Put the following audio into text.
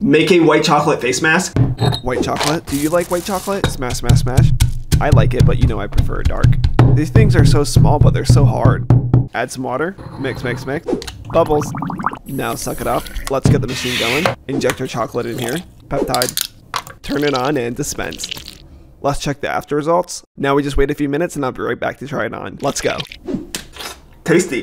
Make a white chocolate face mask. White chocolate? Do you like white chocolate? Smash, smash, smash. I like it, but you know I prefer dark. These things are so small, but they're so hard. Add some water. Mix, mix, mix. Bubbles. Now suck it up. Let's get the machine going. Inject our chocolate in here. Peptide. Turn it on and dispense. Let's check the after results. Now we just wait a few minutes and I'll be right back to try it on. Let's go. Tasty.